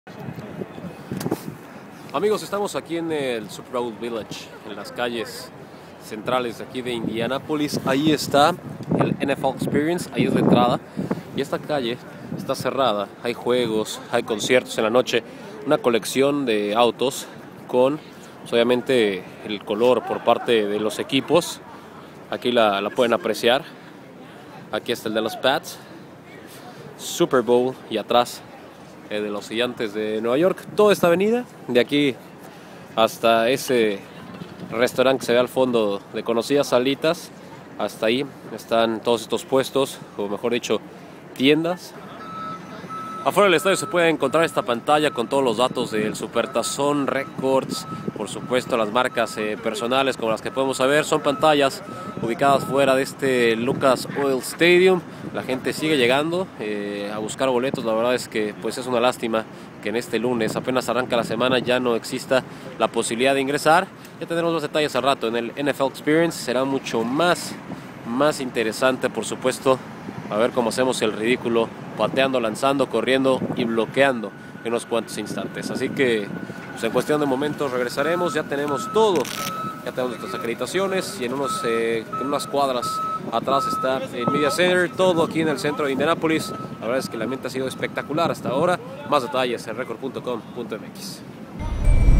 Amigos, estamos aquí en el Super Bowl Village, en las calles centrales de aquí de Indianápolis. Ahí está el NFL Experience, ahí es la entrada. Y esta calle está cerrada, hay juegos, hay conciertos en la noche. Una colección de autos con, pues, obviamente, el color por parte de los equipos. Aquí la pueden apreciar. Aquí está el de los Pats, Super Bowl, y atrás de los Gigantes de Nueva York. Toda esta avenida, de aquí hasta ese restaurante que se ve al fondo de conocidas salitas, hasta ahí están todos estos puestos, o mejor dicho, tiendas. Afuera del estadio se puede encontrar esta pantalla con todos los datos del Supertazón, récords, por supuesto las marcas personales como las que podemos ver. Son pantallas ubicadas fuera de este Lucas Oil Stadium. La gente sigue llegando a buscar boletos. La verdad es que pues es una lástima que en este lunes, apenas arranca la semana, ya no exista la posibilidad de ingresar. Ya tendremos más detalles al rato en el NFL Experience. Será mucho más interesante, por supuesto, a ver cómo hacemos el ridículo pateando, lanzando, corriendo y bloqueando en unos cuantos instantes. Así que pues en cuestión de momentos regresaremos. Ya tenemos todo, ya tenemos nuestras acreditaciones y en unas cuadras atrás está el Media Center, todo aquí en el centro de Indianápolis. La verdad es que el ambiente ha sido espectacular hasta ahora. Más detalles en record.com.mx.